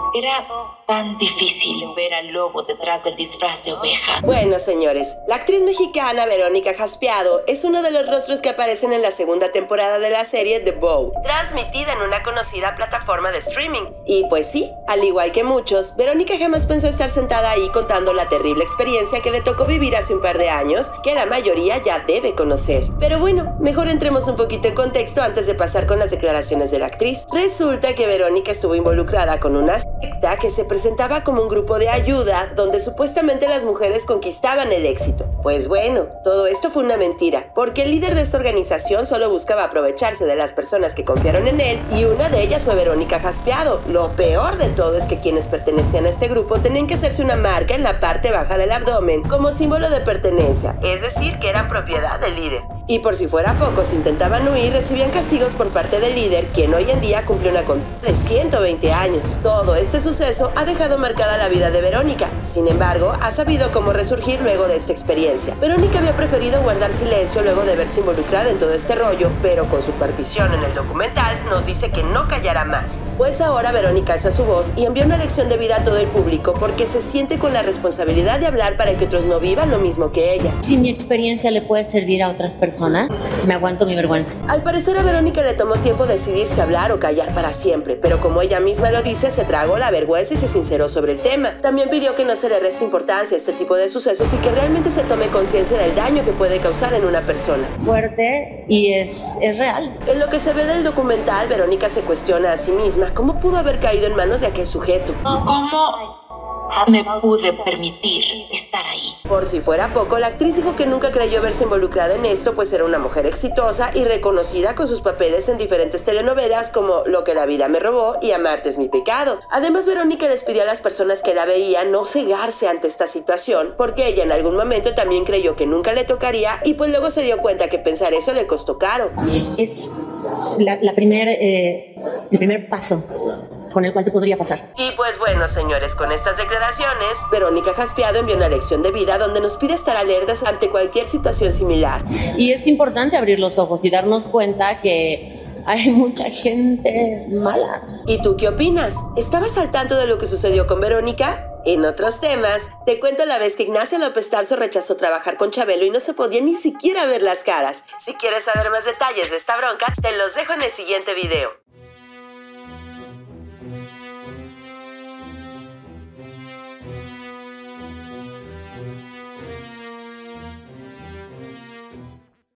Era tan difícil ver al lobo detrás del disfraz de oveja. Bueno, señores, la actriz mexicana Verónica Jaspiado es uno de los rostros que aparecen en la segunda temporada de la serie The Bow, transmitida en una conocida plataforma de streaming. Y pues sí, al igual que muchos, Verónica jamás pensó estar sentada ahí contando la terrible experiencia que le tocó vivir hace un par de años, que la mayoría ya debe conocer. Pero bueno, mejor entremos un poquito en contexto antes de pasar con las declaraciones de la actriz. Resulta que Verónica estuvo involucrada con una secta que se presentaba como un grupo de ayuda donde supuestamente las mujeres conquistaban el éxito. Pues bueno, todo esto fue una mentira, porque el líder de esta organización solo buscaba aprovecharse de las personas que confiaron en él, y una de ellas fue Verónica Jaspiado. Lo peor de todo es que quienes pertenecían a este grupo tenían que hacerse una marca en la parte baja del abdomen como símbolo de pertenencia, es decir, que eran propiedad del líder. Y por si fuera poco, si intentaban huir, recibían castigos por parte del líder, quien hoy en día cumple una condena de 120 años. Todo este suceso ha dejado marcada la vida de Verónica. Sin embargo, ha sabido cómo resurgir luego de esta experiencia. Verónica había preferido guardar silencio luego de verse involucrada en todo este rollo, pero con su partición en el documental nos dice que no callará más. Pues ahora Verónica alza su voz y envía una lección de vida a todo el público porque se siente con la responsabilidad de hablar para que otros no vivan lo mismo que ella. Si mi experiencia le puede servir a otras personas, me aguanto mi vergüenza. Al parecer a Verónica le tomó tiempo decidir si hablar o callar para siempre, pero como ella misma lo dice, se tragó la vergüenza y se sinceró sobre el tema. También pidió que no se le reste importancia a este tipo de sucesos y que realmente se tome conciencia del daño que puede causar en una persona. Fuerte y es real. En lo que se ve del documental, Verónica se cuestiona a sí misma cómo pudo haber caído en manos de aquel sujeto. ¿Cómo me pude permitir estar ahí? Por si fuera poco, la actriz dijo que nunca creyó verse involucrada en esto, pues era una mujer exitosa y reconocida con sus papeles en diferentes telenovelas como Lo que la vida me robó y Amarte es mi pecado. Además, Verónica les pidió a las personas que la veían no cegarse ante esta situación, porque ella en algún momento también creyó que nunca le tocaría y pues luego se dio cuenta que pensar eso le costó caro. Es el primer paso con el cual te podría pasar. Y pues bueno, señores, con estas declaraciones, Verónica Jaspiado envió una lección de vida donde nos pide estar alertas ante cualquier situación similar. Y es importante abrir los ojos y darnos cuenta que hay mucha gente mala. ¿Y tú qué opinas? ¿Estabas al tanto de lo que sucedió con Verónica? En otros temas, te cuento la vez que Ignacio López Tarso rechazó trabajar con Chabelo y no se podía ni siquiera ver las caras. Si quieres saber más detalles de esta bronca, te los dejo en el siguiente video.